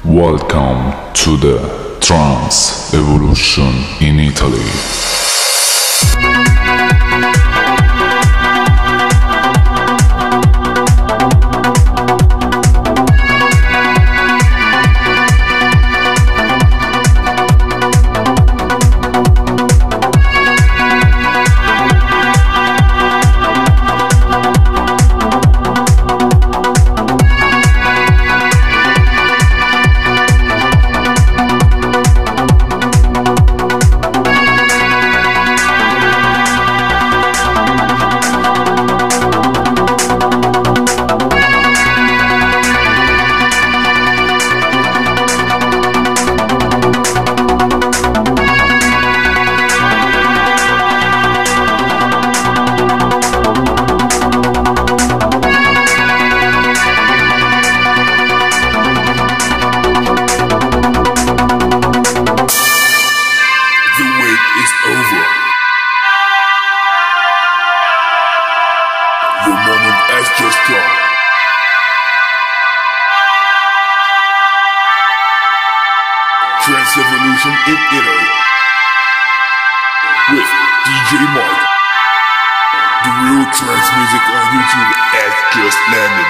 Welcome to the Trance Evolution in Italy. Trance Evolution in Italy with DJ Mark. The real trance music on YouTube has just landed.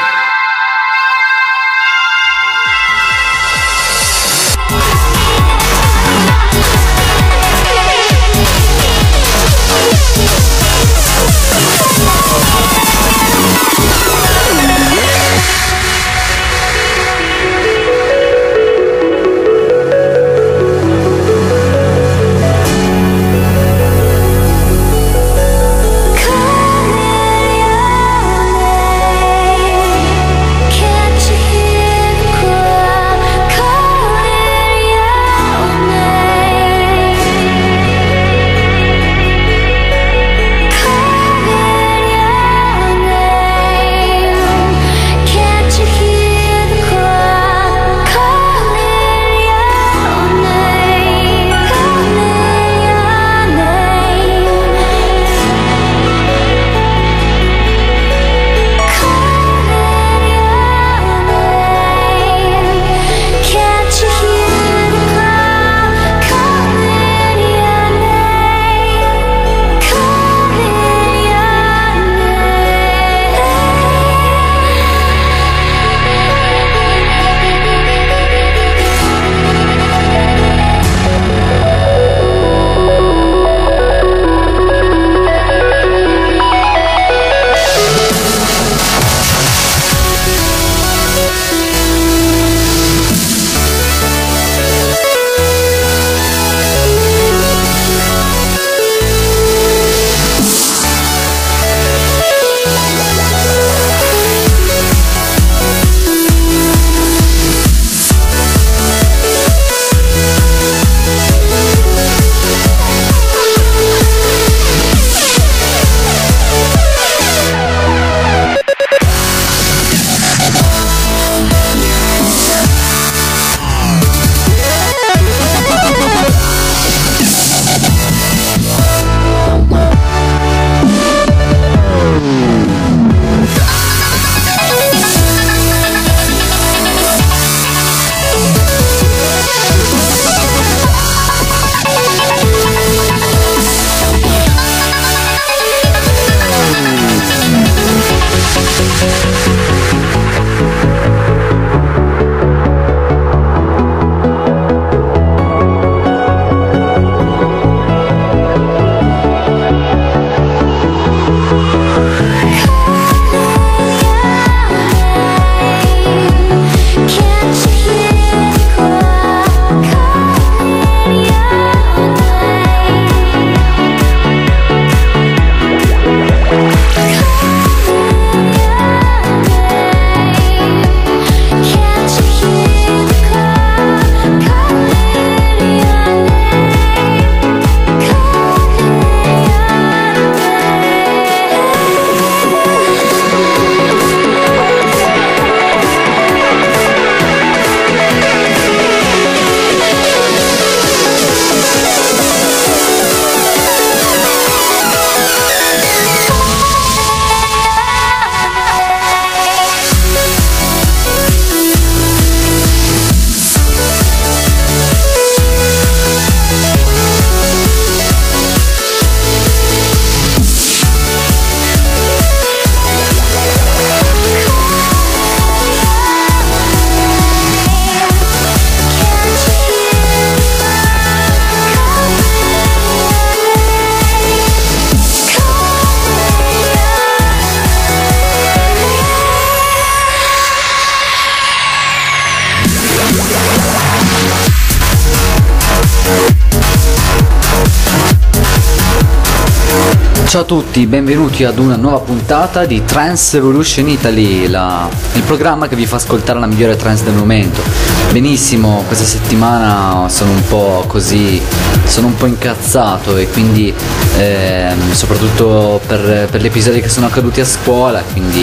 Ciao a tutti, benvenuti ad una nuova puntata di Trance Evolution Italy, il programma che vi fa ascoltare la migliore trance del momento. Benissimo, questa settimana sono un po' così, sono un po' incazzato e quindi soprattutto per gli episodi che sono accaduti a scuola, quindi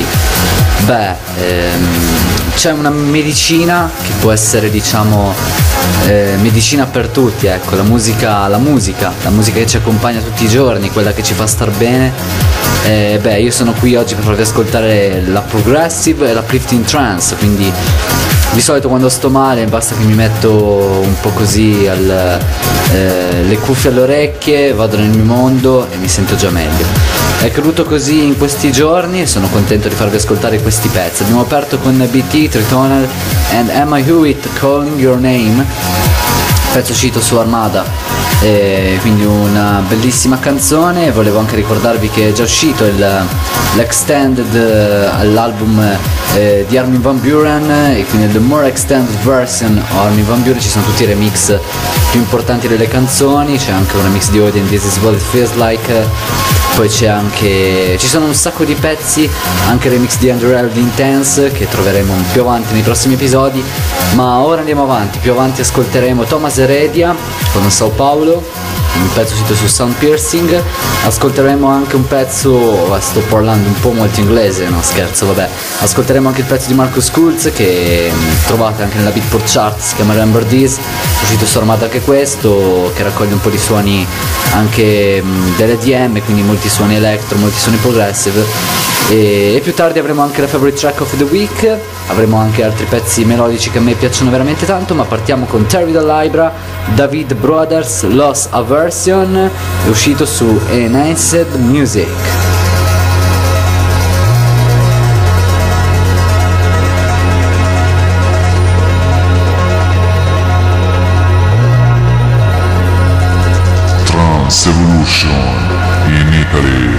c'è una medicina che può essere, diciamo, medicina per tutti, ecco, la musica che ci accompagna tutti i giorni, quella che ci fa star bene. Io sono qui oggi per farvi ascoltare la progressive e la uplifting trance, quindi di solito quando sto male basta che mi metto un po' così le cuffie alle orecchie, vado nel mio mondo e mi sento già meglio. È accaduto così in questi giorni e sono contento di farvi ascoltare questi pezzi. Abbiamo aperto con BT, Tritonal and Emma Hewitt, Calling Your Name, pezzo uscito su Armada, quindi una bellissima canzone. Volevo anche ricordarvi che è già uscito l'extended all'album di Armin van Buuren, e quindi The More Extended Version Armin van Buuren ci sono tutti i remix più importanti delle canzoni, c'è anche un remix di Odin, This Is What It Feels Like, poi ci sono un sacco di pezzi, anche il remix di Andrew L. di Intense che troveremo più avanti nei prossimi episodi. Ma ora andiamo avanti, più avanti ascolteremo Thomas Heredia con Sao Paulo, un pezzo uscito su Sound Piercing. Ascolteremo anche un pezzo, sto parlando un po' molto inglese, no scherzo, vabbè. Ascolteremo anche il pezzo di Marcus Schulz che trovate anche nella Beatport Chart, si chiama Remember This, uscito su Armada anche questo, che raccoglie un po' di suoni anche dell'EDM, quindi molti suoni electro, molti suoni progressive. E più tardi avremo anche la favorite track of the week, avremo anche altri pezzi melodici che a me piacciono veramente tanto, ma partiamo con Terry the Libra, David Brothers, Lost Aversion, è uscito su Enhanced Music. Trance Evolution in Italy.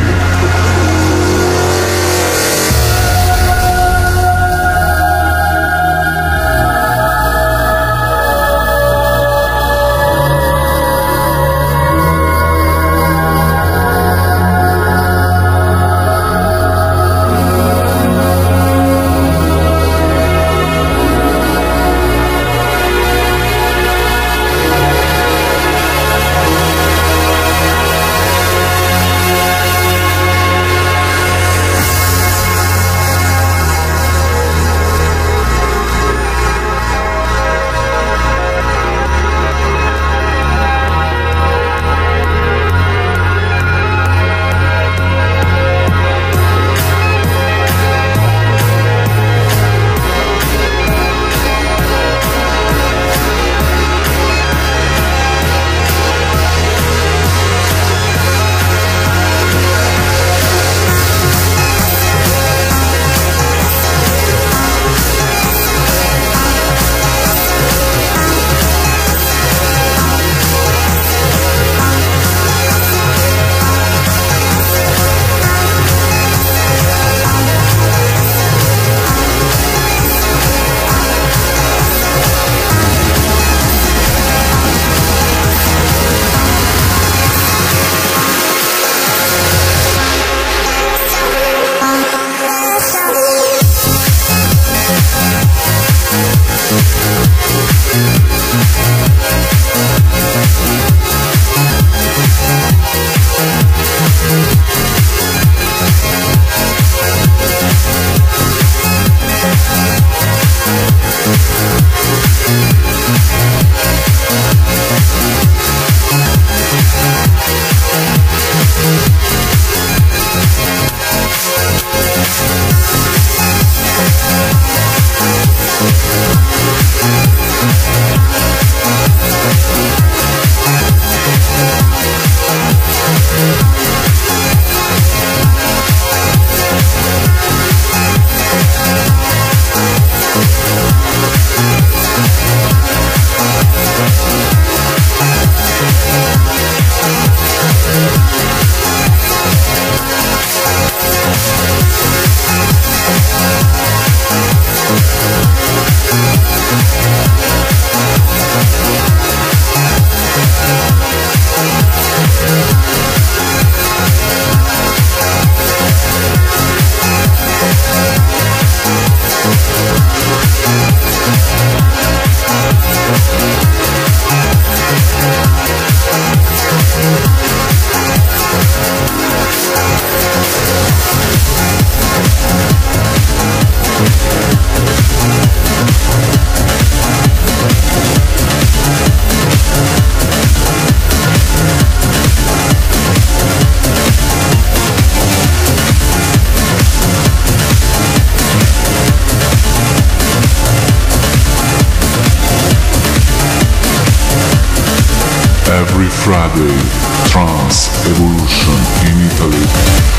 Every Friday, Trance Evolution in Italy.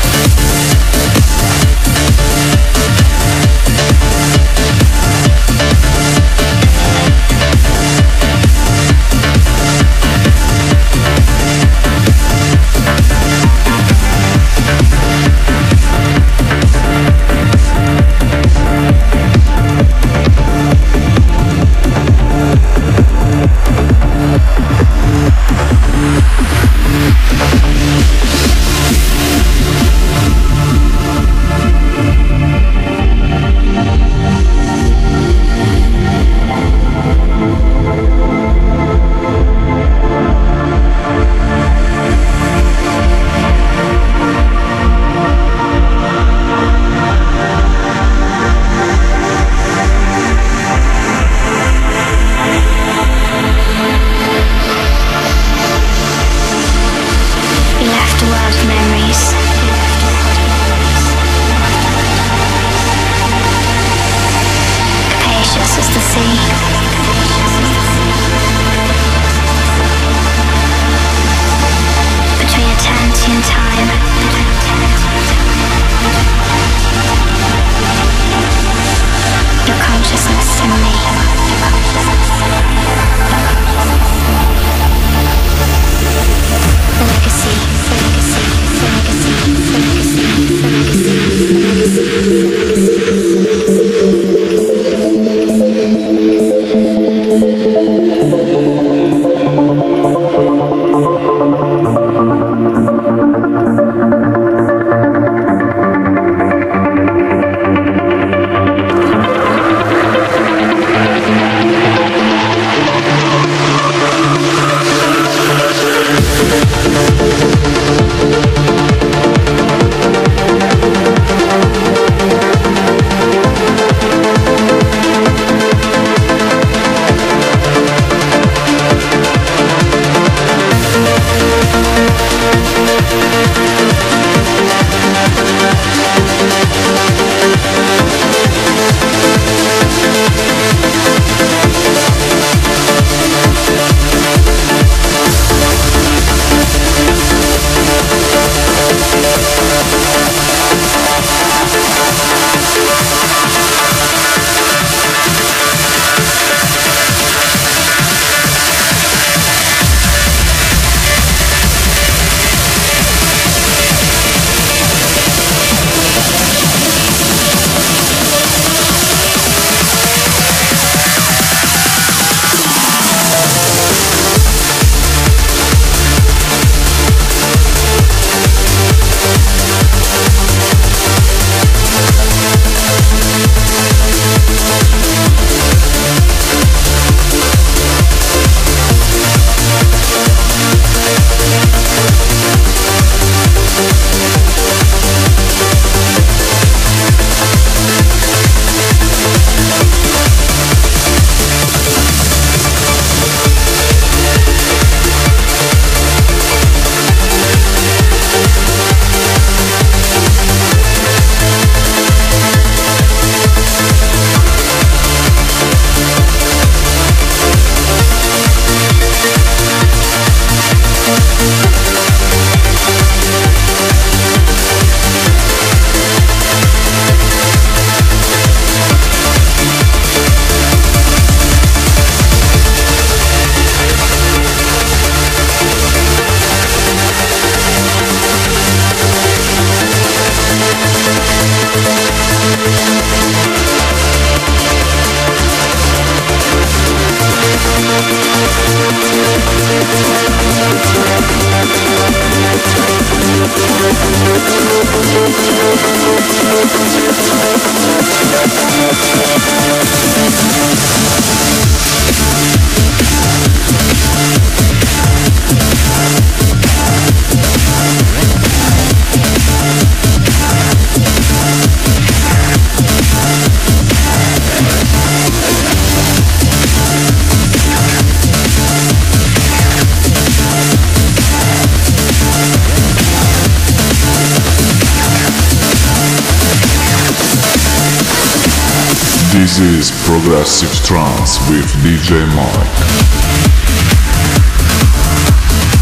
This is Progressive Trance with DJ Mike.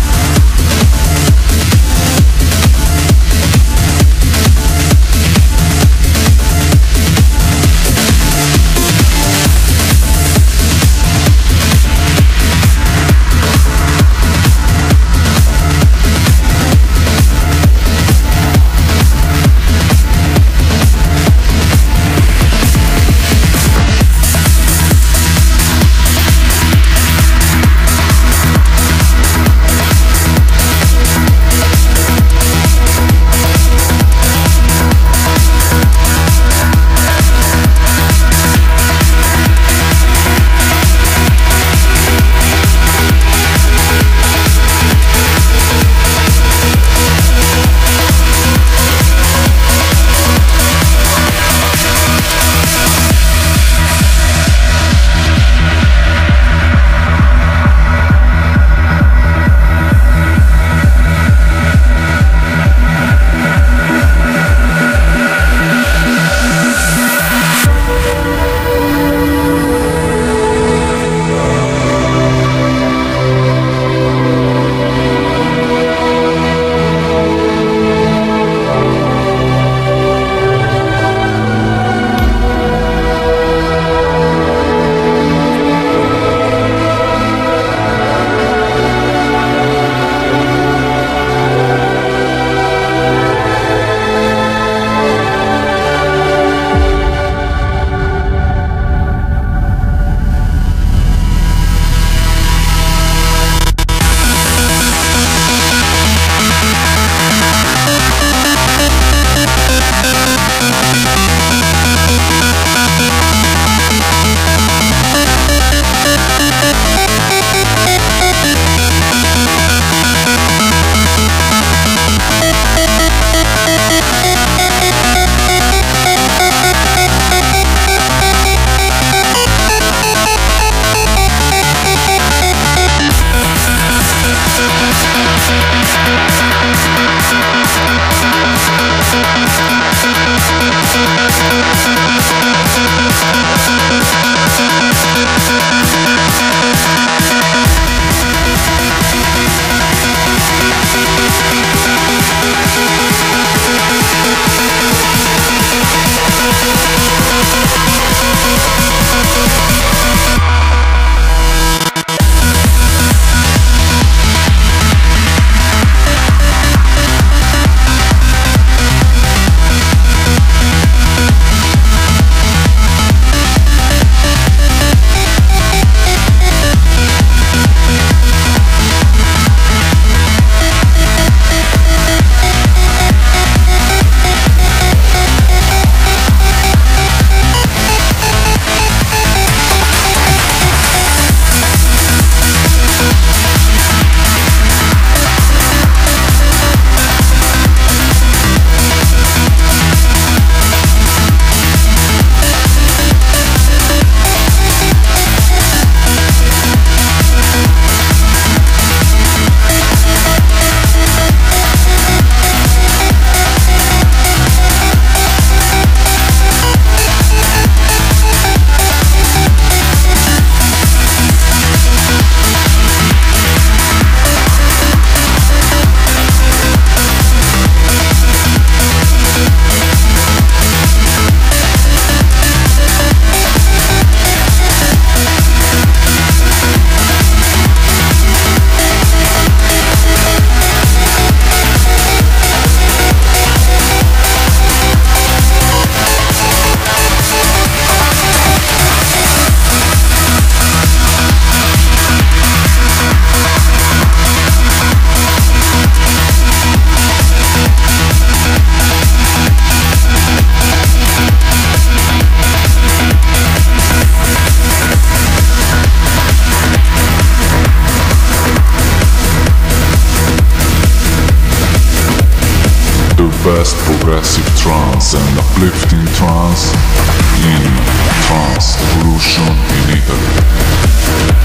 best progressive trance and uplifting trance in Trance Evolution in Italy.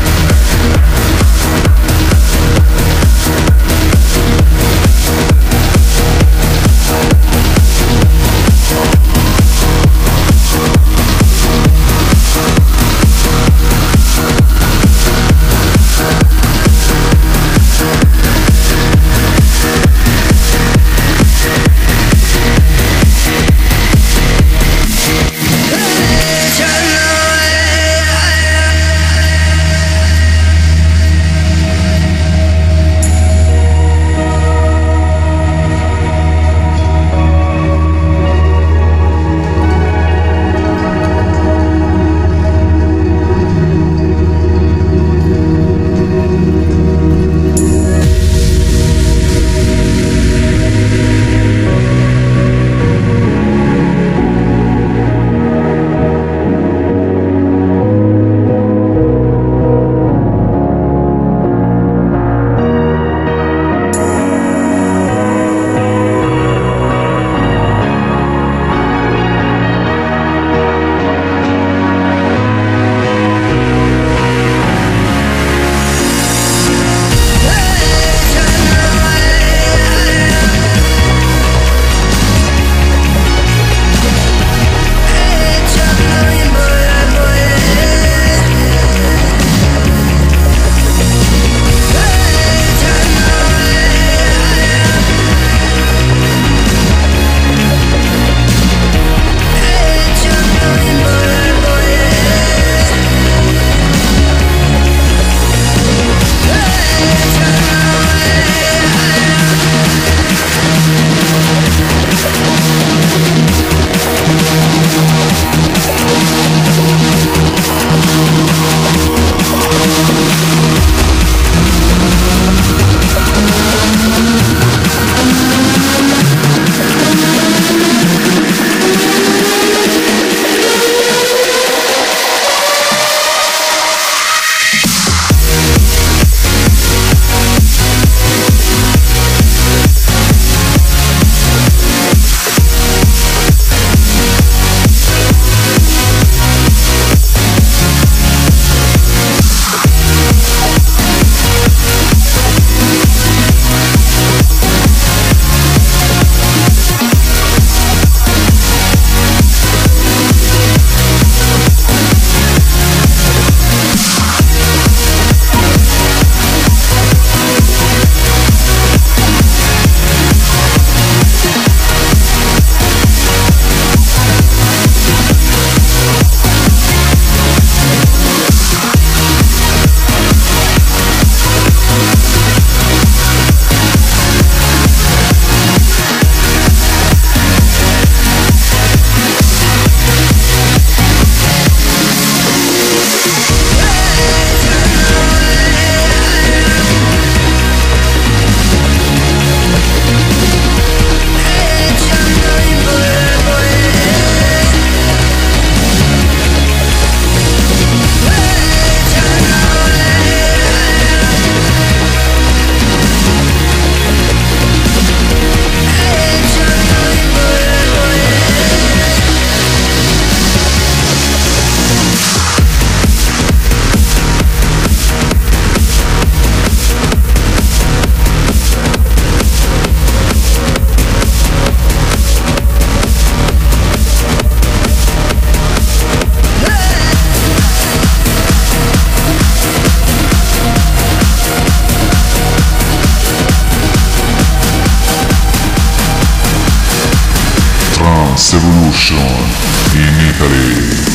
Trance Evolution in Italy.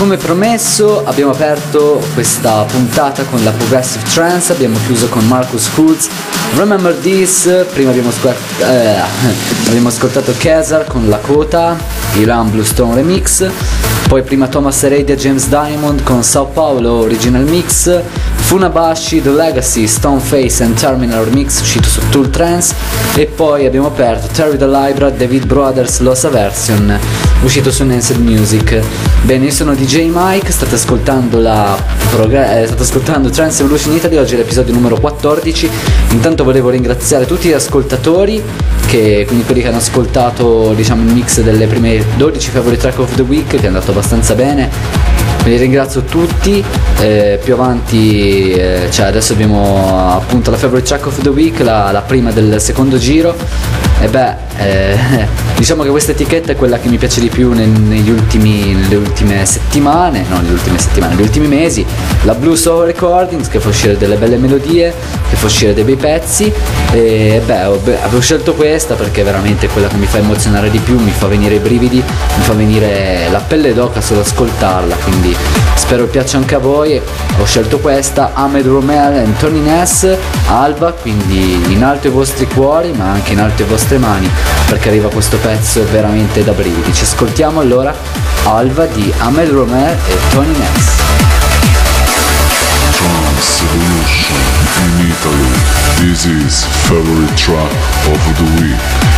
come promesso abbiamo aperto questa puntata con la Progressive Trance, abbiamo chiuso con Marcus Schulz, Remember This, prima abbiamo ascoltato Kesar con Lakota, Iran Bluestone Remix, poi prima Thomas Heredia James Diamond con Sao Paulo Original Mix, Funabashi, The Legacy, Stoneface and Terminal Remix uscito su Tool Trance, e poi abbiamo aperto Terry the Libra, David Brothers Losa Version uscito su Nanced Music. Bene, io sono DJ Mike, state ascoltando Trance Evolution Italy, oggi è l'episodio numero 14. Intanto volevo ringraziare tutti gli ascoltatori, quindi quelli che hanno ascoltato diciamo il mix delle prime 12 favorite track of the week, che è andato abbastanza bene. Vi ringrazio tutti, più avanti, cioè adesso abbiamo appunto la favorite track of the week, la prima del secondo giro, e diciamo che questa etichetta è quella che mi piace di più negli ultimi mesi, la Blue Soul Recordings, che fa uscire delle belle melodie, che fa uscire dei bei pezzi, e avevo scelto questa perché è veramente quella che mi fa emozionare di più, mi fa venire i brividi, mi fa venire la pelle d'oca solo ascoltarla, quindi spero piaccia anche a voi. Ho scelto questa, Ahmed Romel e Tony Ness, Alba, quindi in alto i vostri cuori ma anche in alto le vostre mani, perché arriva questo pezzo veramente da brividi. Ci ascoltiamo allora Alba di Ahmed Romel e Tony Ness. Trance Evolution in Italy. This is favorite track of the week.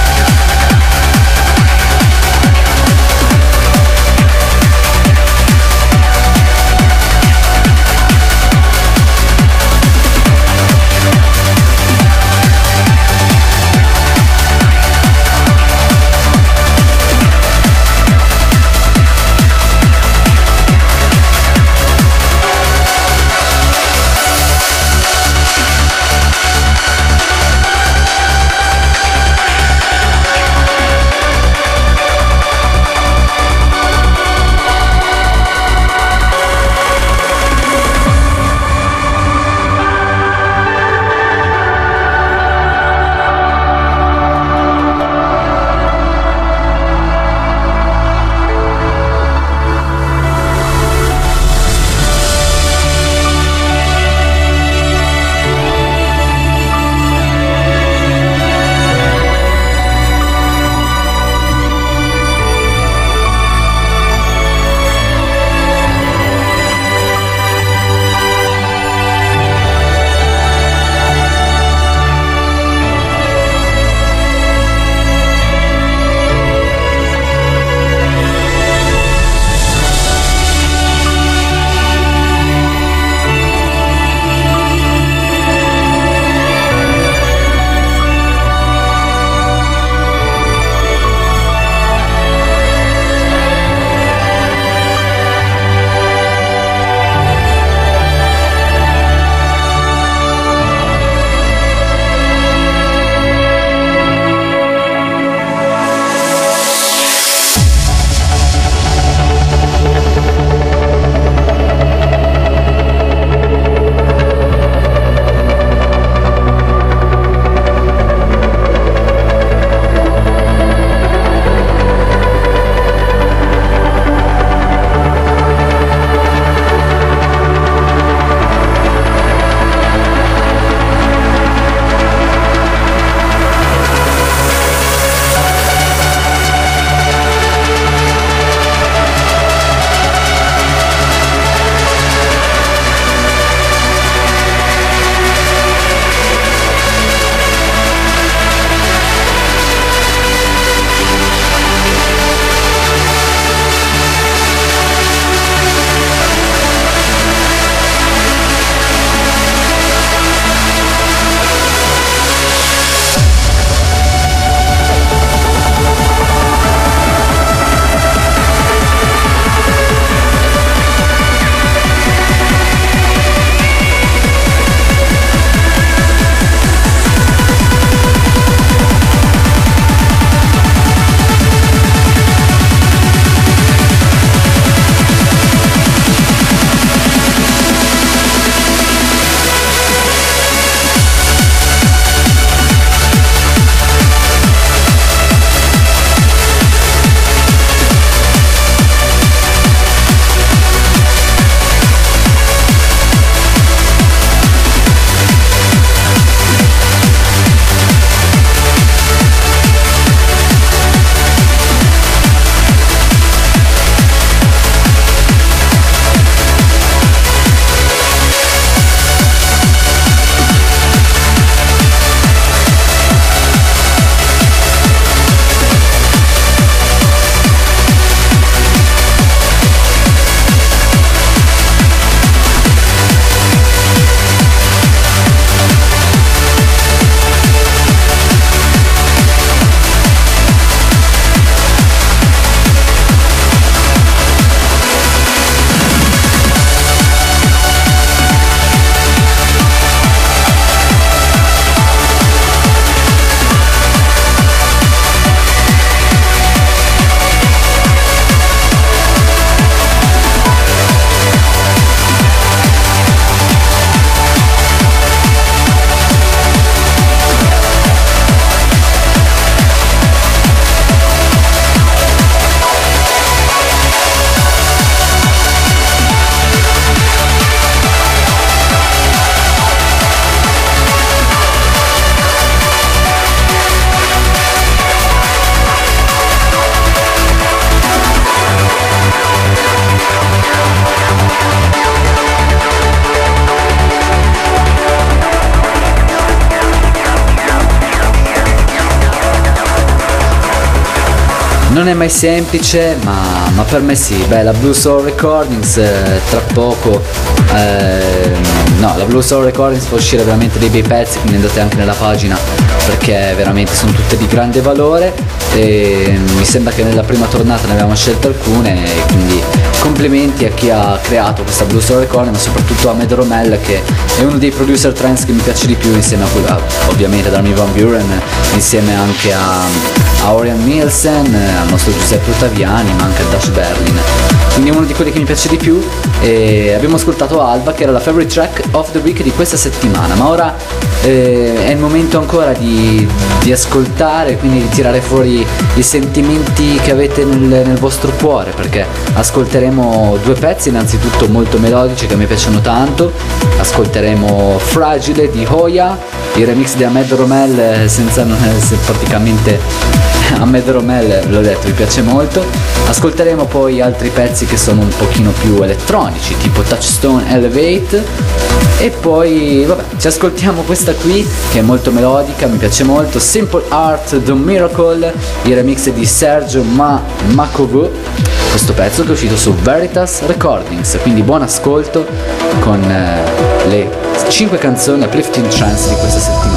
Non è mai semplice, ma per me sì. Beh, la Blue Soul Recordings tra poco, no, la Blue Soul Recordings fa uscire veramente dei bei pezzi, quindi andate anche nella pagina perché veramente sono tutte di grande valore, e mi sembra che nella prima tornata ne abbiamo scelte alcune, e quindi complimenti a chi ha creato questa Blue Soul Recording, ma soprattutto a Med Romel, che è uno dei producer trance che mi piace di più, insieme a ovviamente ad Armin van Buuren, insieme anche a Orion Nielsen, al nostro Giuseppe Ottaviani, ma anche a Dash Berlin. Quindi è uno di quelli che mi piace di più, e abbiamo ascoltato Alba, che era la favorite track of the week di questa settimana, ma ora è il momento ancora di ascoltare, quindi di tirare fuori i sentimenti che avete nel vostro cuore, perché ascolteremo due pezzi, innanzitutto molto melodici che mi piacciono tanto. Ascolteremo Fragile di Hoya, il remix di Ahmed Romel, praticamente Ahmed Romel, l'ho detto, mi piace molto. Ascolteremo poi altri pezzi che sono un pochino più elettronici, tipo Touchstone Elevate, e poi vabbè, ci ascoltiamo questa qui che è molto melodica, mi piace molto, Simple Art The Miracle, il remix di Sergio Makovu, questo pezzo che è uscito su Veritas Recordings. Quindi buon ascolto con le 5 canzoni uplifting trance di questa settimana.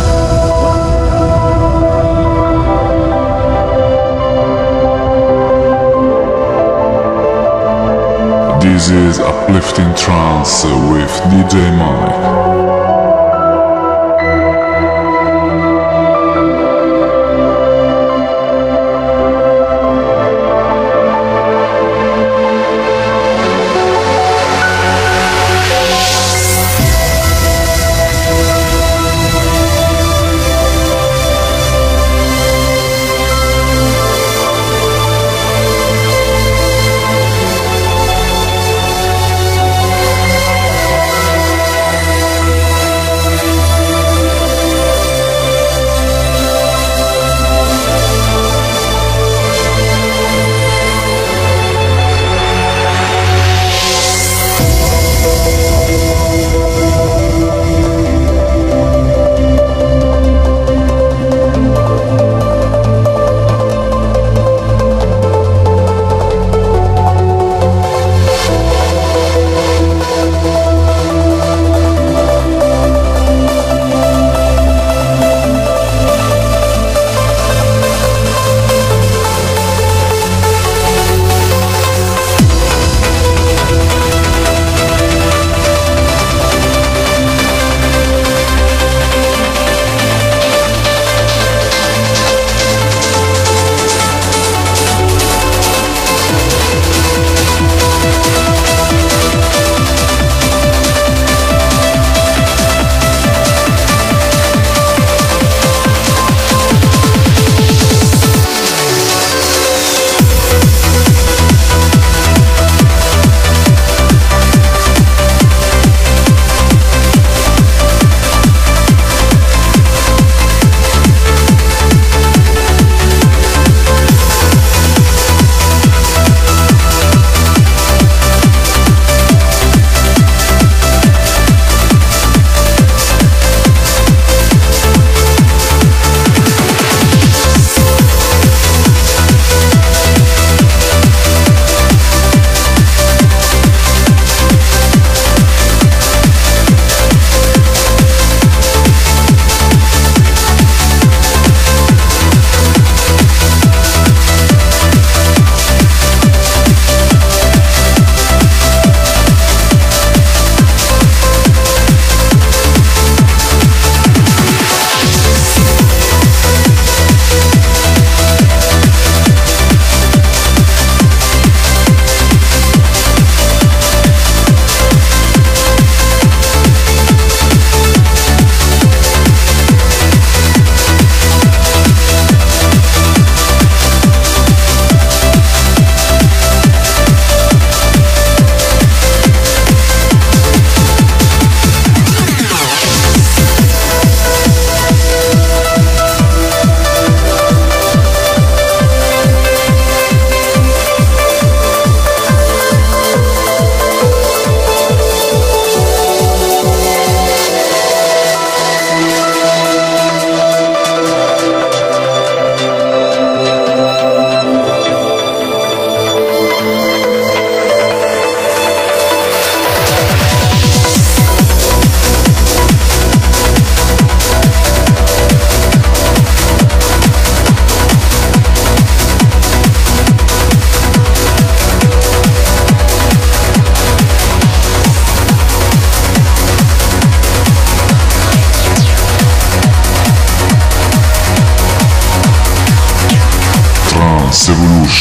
This is Uplifting Trance with DJ Mike.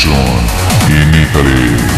Revolution in Italy.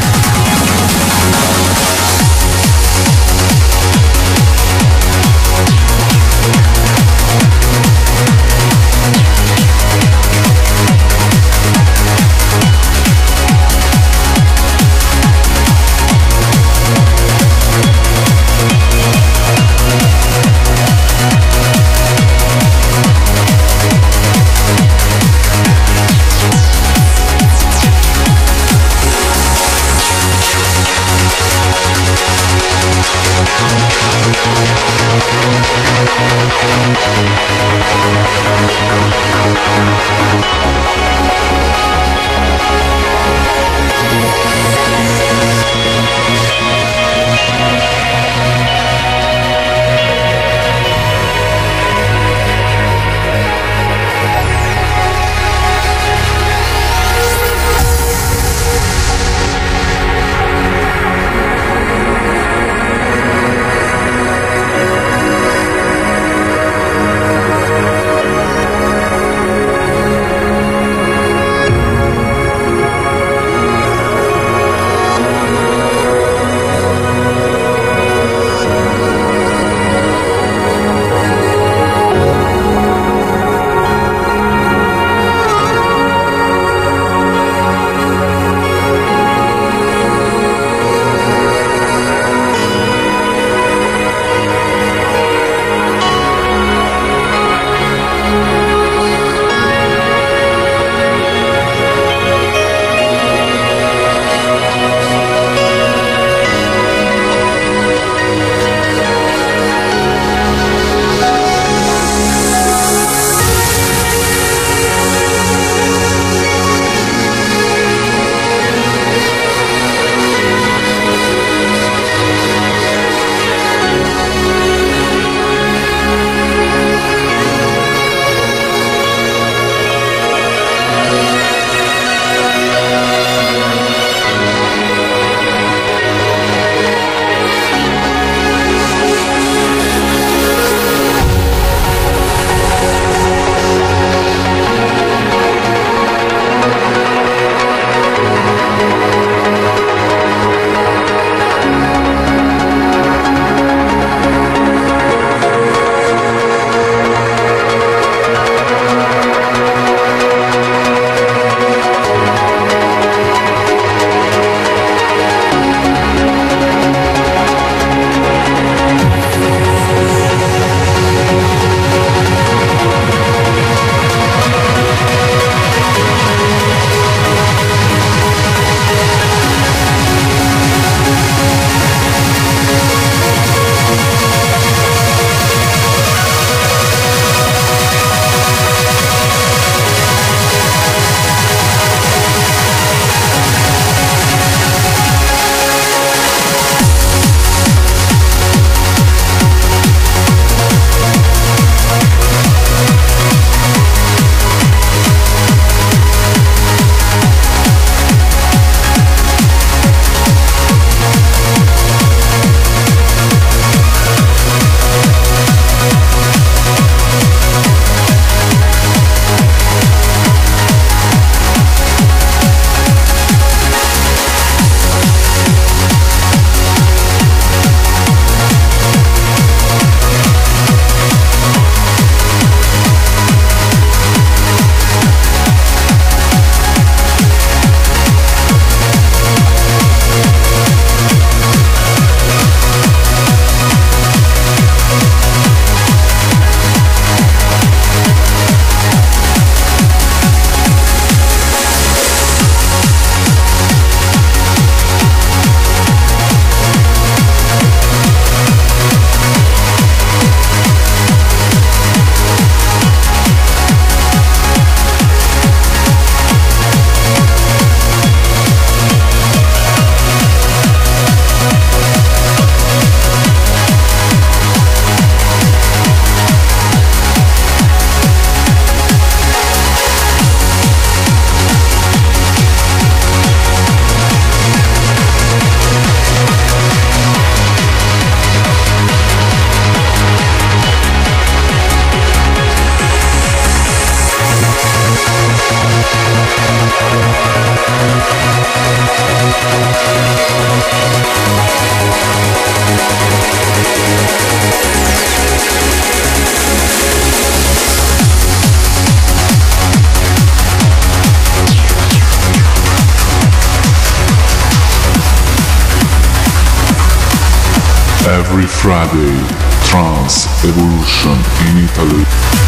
Every Friday, Trance Evolution in Italy.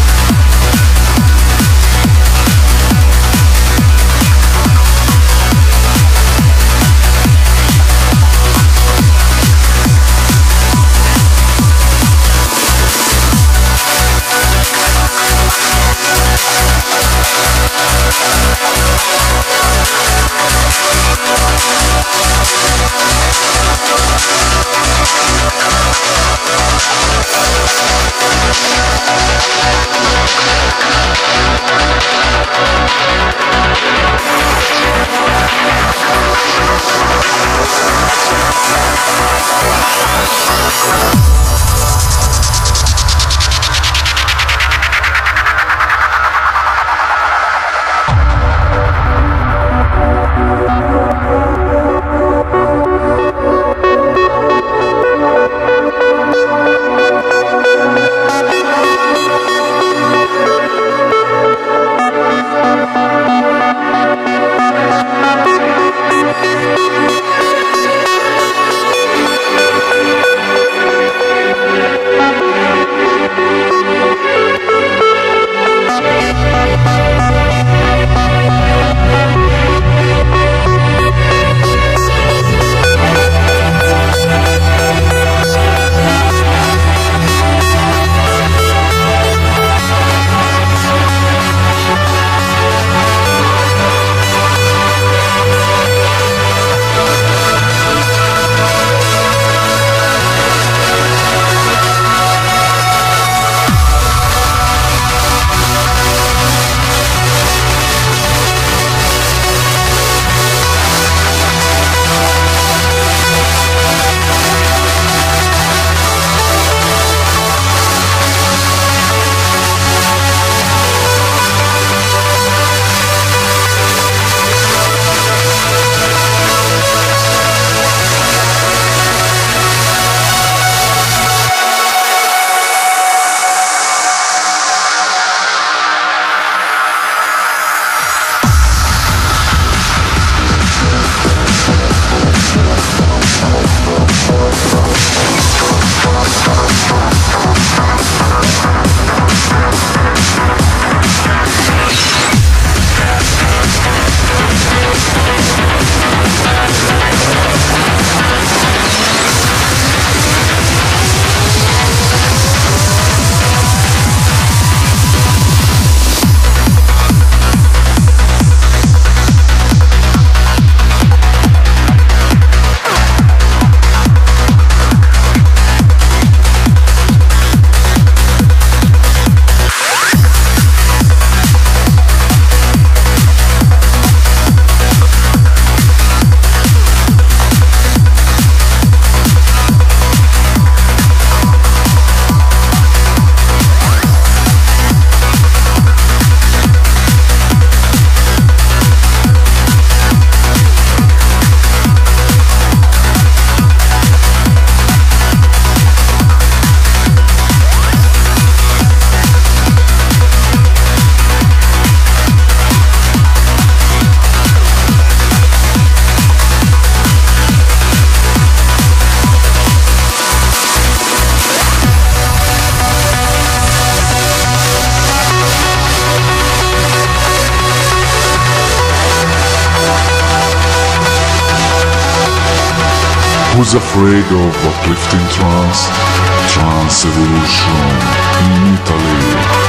Who's afraid of uplifting trance? Trance Evolution in Italy.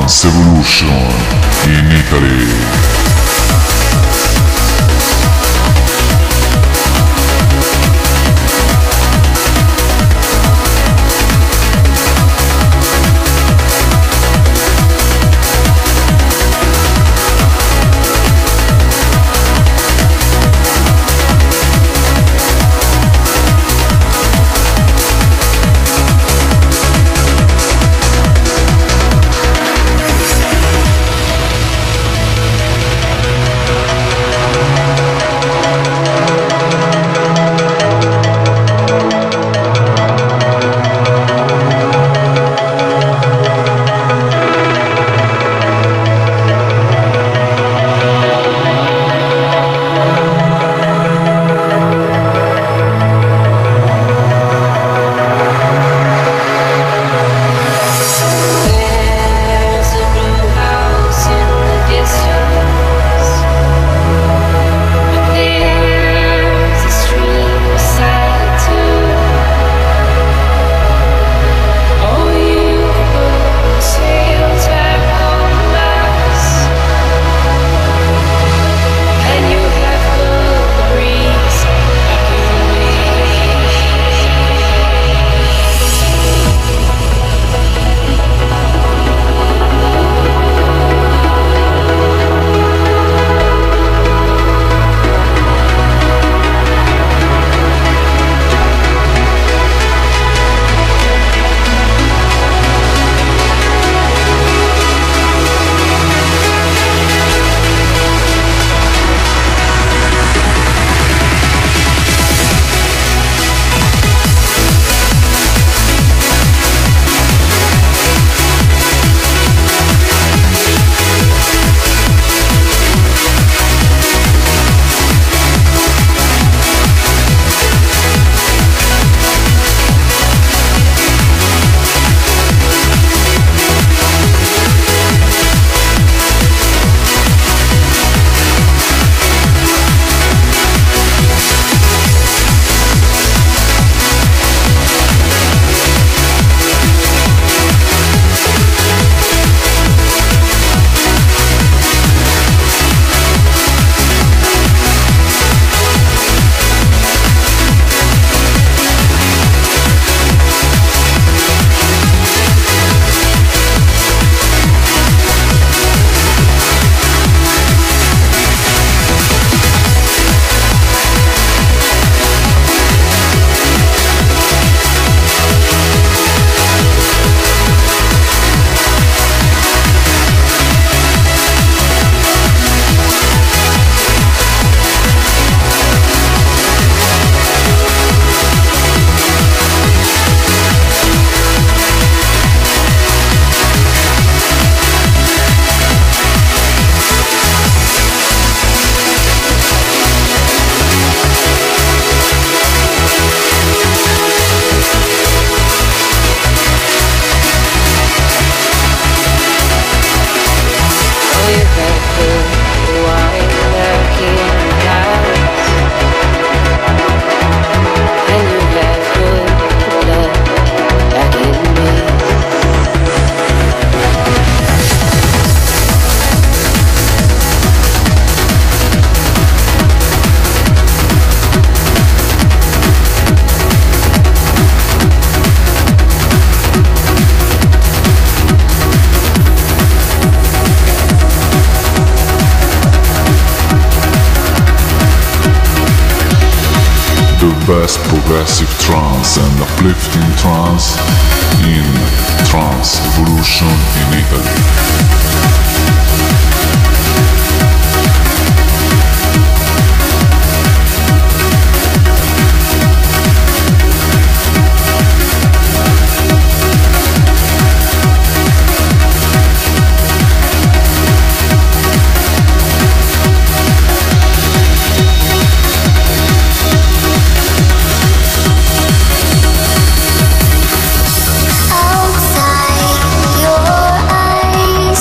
Trance Evolution in Italy. Best progressive trance and uplifting trance in Trance Evolution in Italy. Outside your eyes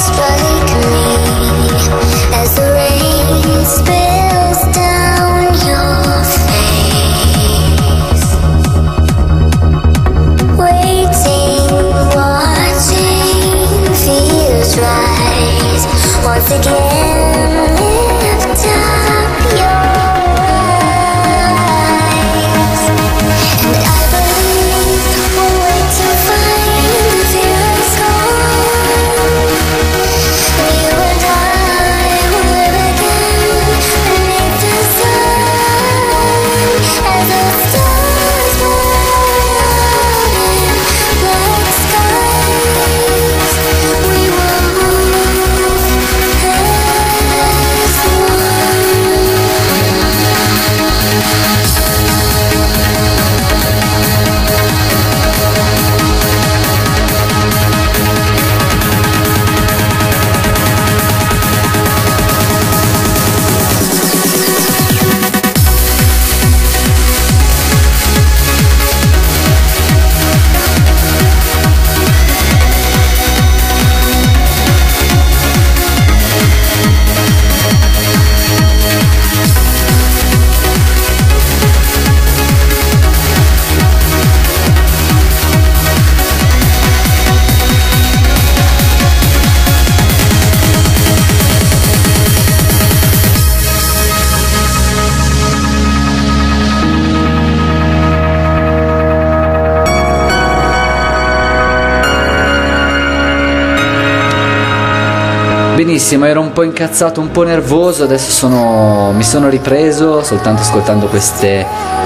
Benissimo, ero un po' incazzato, un po' nervoso, adesso mi sono ripreso soltanto ascoltando queste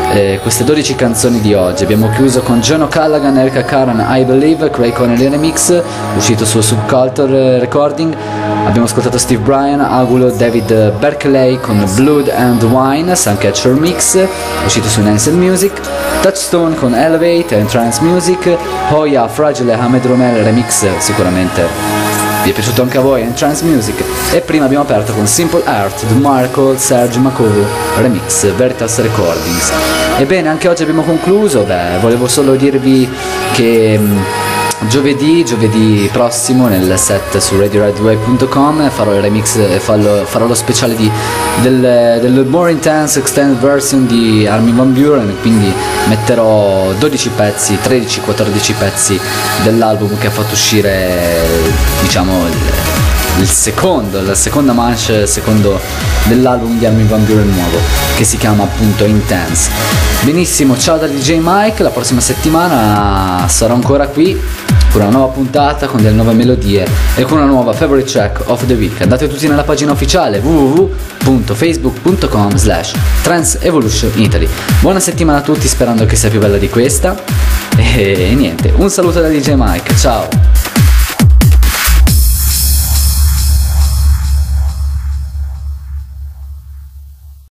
12 canzoni di oggi. Abbiamo chiuso con John O'Callaghan, Erica Karan, I Believe, Craig Connelly Remix, uscito su Subculture Recording. Abbiamo ascoltato Steve Bryan, Agulo, David Berkeley con Blood and Wine, Suncatcher Mix, uscito su Nance Music. Touchstone con Elevate and Trance Music, Hoya, Fragile, Ahmed Romel Remix, sicuramente vi è piaciuto anche a voi, in Trance Music. E prima abbiamo aperto con Simple Art, The Miracle, Serge Makovu Remix, Veritas Recordings. Ebbene, anche oggi abbiamo concluso. Volevo solo dirvi che giovedì prossimo nel set su RadioRedWave.com farò il remix e farò lo speciale del More Intense Extended Version di Armin van Buuren, quindi metterò 12 pezzi, 13-14 pezzi dell'album che ha fatto uscire, diciamo, la seconda manche dell'album di Armin van Buuren nuovo, che si chiama appunto Intense. Benissimo, ciao da DJ Mike, la prossima settimana sarò ancora qui con una nuova puntata, con delle nuove melodie e con una nuova favorite track of the week. Andate tutti nella pagina ufficiale www.facebook.com/tranceevolutionitaly. Buona settimana a tutti, sperando che sia più bella di questa, e niente, un saluto da DJ Mike, ciao.